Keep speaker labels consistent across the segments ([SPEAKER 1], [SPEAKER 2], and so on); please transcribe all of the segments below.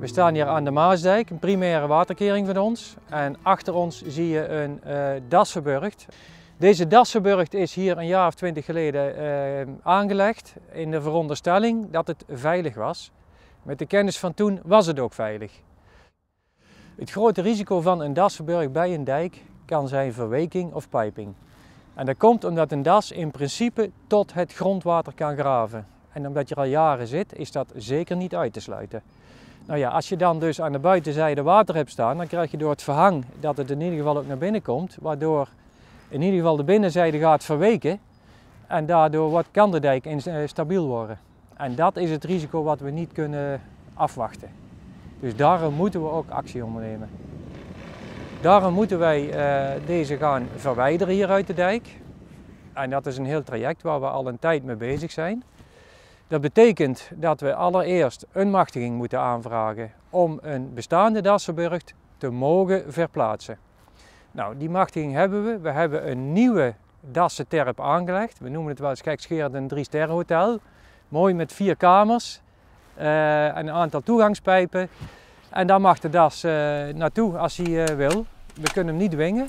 [SPEAKER 1] We staan hier aan de Maasdijk, een primaire waterkering van ons. En achter ons zie je een Dassenburgt. Deze Dassenburgt is hier een jaar of 20 geleden aangelegd in de veronderstelling dat het veilig was. Met de kennis van toen was het ook veilig. Het grote risico van een Dassenburgt bij een dijk kan zijn verweking of pijping. En dat komt omdat een das in principe tot het grondwater kan graven. En omdat je er al jaren zit, is dat zeker niet uit te sluiten. Nou ja, als je dan dus aan de buitenzijde water hebt staan, dan krijg je door het verhang dat het in ieder geval ook naar binnen komt, waardoor in ieder geval de binnenzijde gaat verweken en daardoor kan de dijk instabiel worden. En dat is het risico wat we niet kunnen afwachten. Dus daarom moeten we ook actie ondernemen. Daarom moeten wij deze gaan verwijderen hier uit de dijk. En dat is een heel traject waar we al een tijd mee bezig zijn. Dat betekent dat we allereerst een machtiging moeten aanvragen om een bestaande Dassenburgt te mogen verplaatsen. Nou, die machtiging hebben we. We hebben een nieuwe dassenterp aangelegd. We noemen het wel eens gekscherend een 3-sterren hotel. Mooi met 4 kamers en een aantal toegangspijpen. En daar mag de das naartoe als hij wil. We kunnen hem niet dwingen.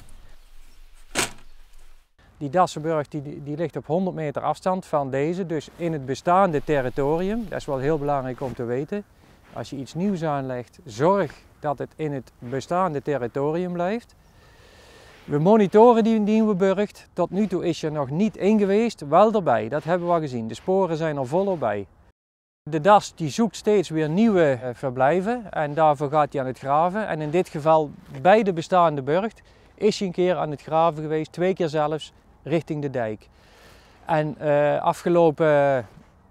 [SPEAKER 1] Die Dassenburgt die ligt op 100 meter afstand van deze, dus in het bestaande territorium. Dat is wel heel belangrijk om te weten. Als je iets nieuws aanlegt, zorg dat het in het bestaande territorium blijft. We monitoren die nieuwe burcht. Tot nu toe is er nog niet in geweest, wel erbij. Dat hebben we al gezien. De sporen zijn er volop bij. De das die zoekt steeds weer nieuwe verblijven en daarvoor gaat hij aan het graven. En in dit geval bij de bestaande burcht is hij een keer aan het graven geweest, 2 keer zelfs, richting de dijk. En afgelopen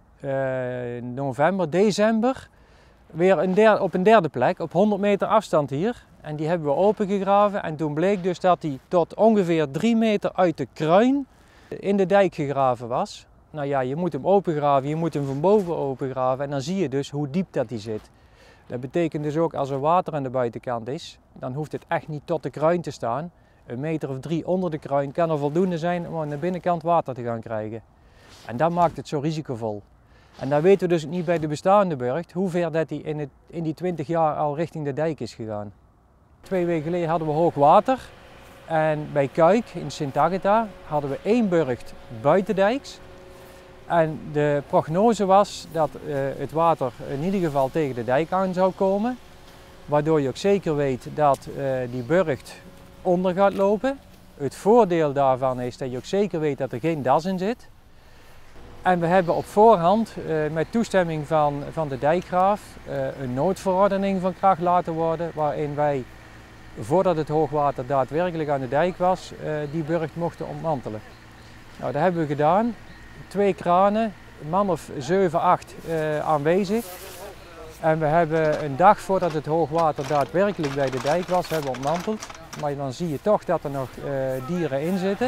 [SPEAKER 1] november, december, weer op een derde plek, op 100 meter afstand hier. En die hebben we opengegraven en toen bleek dus dat hij tot ongeveer 3 meter uit de kruin in de dijk gegraven was. Nou ja, je moet hem opengraven, je moet hem van boven opengraven en dan zie je dus hoe diep dat hij zit. Dat betekent dus ook als er water aan de buitenkant is, dan hoeft het echt niet tot de kruin te staan. 1 meter of 3 onder de kruin kan er voldoende zijn om aan de binnenkant water te gaan krijgen. En dat maakt het zo risicovol. En dan weten we dus niet bij de bestaande burcht hoe ver dat hij in die 20 jaar al richting de dijk is gegaan. 2 weken geleden hadden we hoog water en bij Kuik in Sint-Agatha hadden we 1 burcht buitendijks. En de prognose was dat het water in ieder geval tegen de dijk aan zou komen. Waardoor je ook zeker weet dat die burcht onder gaat lopen. Het voordeel daarvan is dat je ook zeker weet dat er geen das in zit. En we hebben op voorhand met toestemming van de dijkgraaf een noodverordening van kracht laten worden. Waarin wij, voordat het hoogwater daadwerkelijk aan de dijk was, die burcht mochten ontmantelen. Nou, dat hebben we gedaan. 2 kranen, een man of 7, 8 aanwezig. En we hebben een dag voordat het hoogwater daadwerkelijk bij de dijk was, hebben we ontmanteld. Maar dan zie je toch dat er nog dieren in zitten.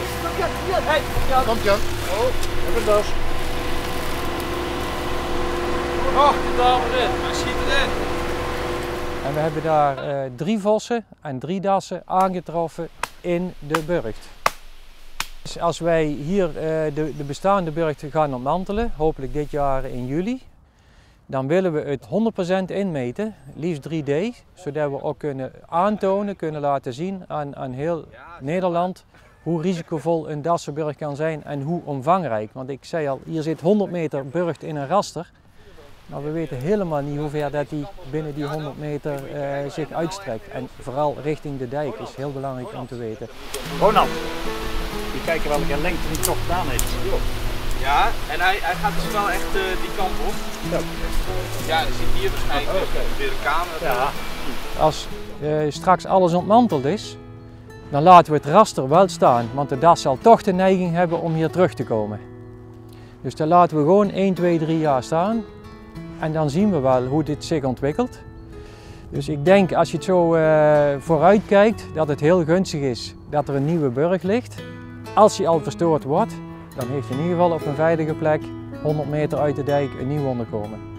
[SPEAKER 2] Komt Jan. Oh, heb een das.
[SPEAKER 3] Oh, de dame erin, maar schiet erin.
[SPEAKER 1] En we hebben daar 3 vossen en 3 dassen aangetroffen in de burcht. Dus als wij hier de bestaande burcht gaan ontmantelen, hopelijk dit jaar in juli, dan willen we het 100% inmeten, liefst 3D, zodat we ook kunnen aantonen, kunnen laten zien aan heel Nederland hoe risicovol een Dassenburgt kan zijn en hoe omvangrijk. Want ik zei al, hier zit 100 meter burcht in een raster, maar we weten helemaal niet hoe ver dat die binnen die 100 meter zich uitstrekt. En vooral richting de dijk is heel belangrijk om te weten.
[SPEAKER 2] Ronald, die kijken welke lengte die toch gedaan heeft.
[SPEAKER 3] Ja, en hij gaat dus wel echt die kant op.
[SPEAKER 2] Ja,
[SPEAKER 3] ja, dan zit hier waarschijnlijk weer de kamer.
[SPEAKER 2] ja.
[SPEAKER 1] Als straks alles ontmanteld is, dan laten we het raster wel staan, want de das zal toch de neiging hebben om hier terug te komen. Dus dan laten we gewoon 1, 2, 3 jaar staan en dan zien we wel hoe dit zich ontwikkelt. Dus ik denk als je het zo vooruit kijkt dat het heel gunstig is dat er een nieuwe burcht ligt. Als die al verstoord wordt, dan heeft hij in ieder geval op een veilige plek 100 meter uit de dijk een nieuw onderkomen.